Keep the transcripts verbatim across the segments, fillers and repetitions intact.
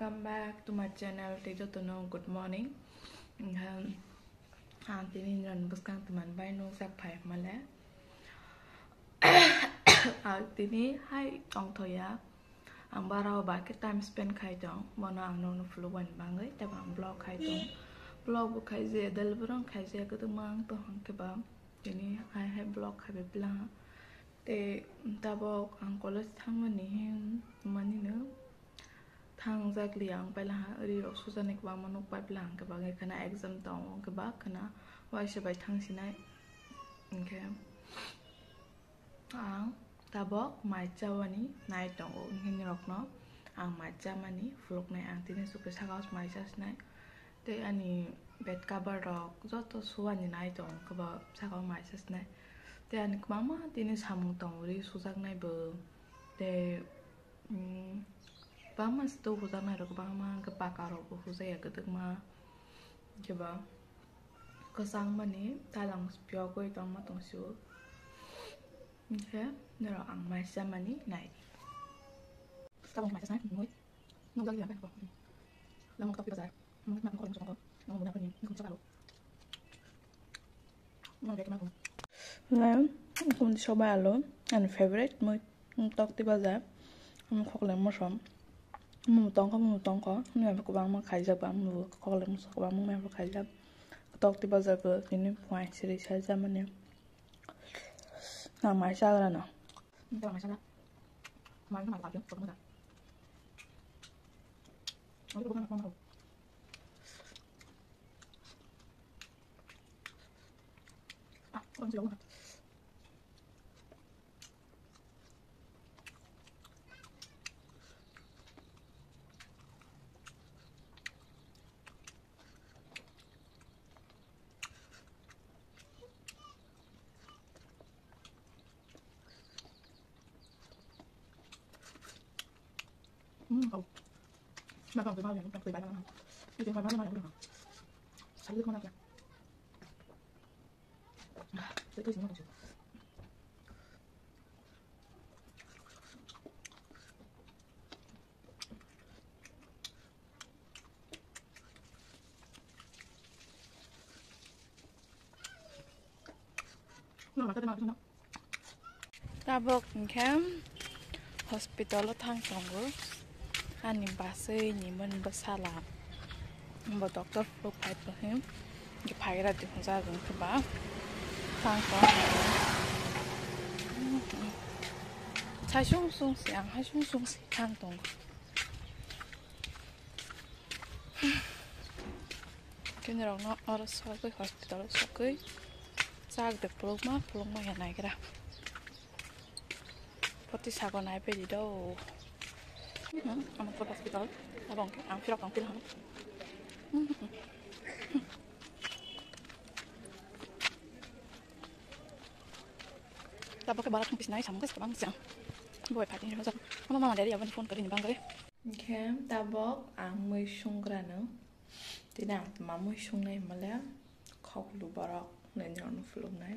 welcome back to my channel. Tejo to know good morning. Um, Auntie Ninjan buskang teman bay nung sak phai male. Auntie ni hai tong thoya. Ang barao ba cái time spend khai tong. Mona ang non fluent bangai. Tapi ang blog khai tong. Blog bu khai je dal burang khai je ke tumang to hang ke ba. Jadi I have blog khai be plan. Te tabok ang college thang mani mani no. Thang zak liang pa la ri ro su zanek ba manuk pa plan ke ba ngai kana exam tong ke ba kana wa se bai thang sinai okay ang tabok mai chawani nai tong o hin rok no ang mai chamani flok nai ang tine su ke sagaus mai chas nai te ani bed cover rok joto suani nai tong ke ba sagaus mai chas nai te ani mama tine samung tong ri su jak nai bo te Bama sto huzak na rok bama ke pakaro ko huzai ke tuk ma ke ba ko sang mani talang spyo ko itong ma tong su okay nero ang mai sa mani nai tawang mai sa nai moi nung dali ba ko lamang ka pita mo ma ko ko nung mo na pani ko sa kalo mo ge ma ko lam ko so ba lo and favorite mo tok ti ba za mo khok le mo som mu tong ko mu tong ko ni ba ko bang ma khai ja ba mu ko le mu ko bang mu me ba khai ja tok ti ba za ba ni point siri sa ja ma ne na mai sa la na ni ba mai sa la mai ma ba jo ko mu da ni ko ma ko ma ah ko ni lo ma không mà còn từ bao giờ cũng từ bài nào đi đến bài bao nhiêu được sáu đứa con nào kìa tới tôi chỉ muốn chịu nó mà tới nào nó ta bọc khám hospital thang song ani base ni man basala bo doctor flok pai pa hem ge pai ra ti za gan ke ba thang ko cha shung sung siang ha shung sung si thang tong ke ne rong no or so ko hospital so ko sa de flok ma flok ma ya nai kra poti sa ko nai pe di do Ang mga hospital, abang ang pirok ang pilhan. Tapos ke barat ng pisnay sama kes bang siang. Boy pati ni masa. Mama mama dari awan phone kari ni bang kari. Okay, tabok ang muy sung grano. Tinang ma muy sung nai mala. Khok lu barak nen ron flum nai.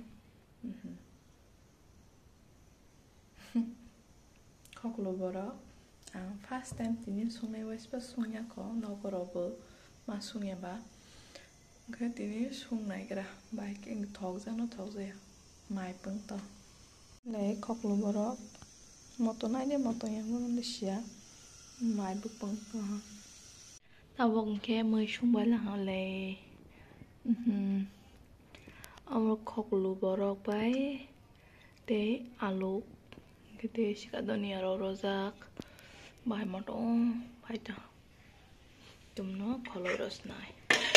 Khok lu barak. Ang first time tinin sungai wes pas sungnya ko nopo robo masungnya ba ke tinin sungai kira baik yang thog ja no thog ja mai pung to le khok lu borok moto nai de moto yang mon sia mai bu pung to ta wong ke mới sung ba la ha le hm amro khok lu borok bai te alu ke te sikadoni aro rozak bài món đó bài đó chúng nó color rất này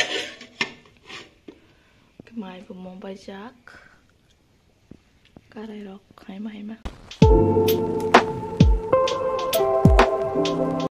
cái máy của món bài giác cái này rồi hay mà hay mà